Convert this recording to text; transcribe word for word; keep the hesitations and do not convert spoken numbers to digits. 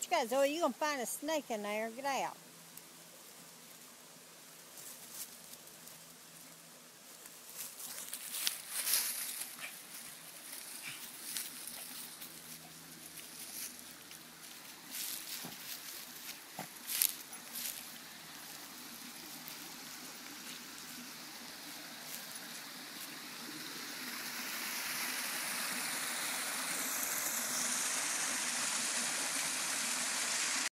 What you got, Zoe? You gonna find a snake in there? Get out.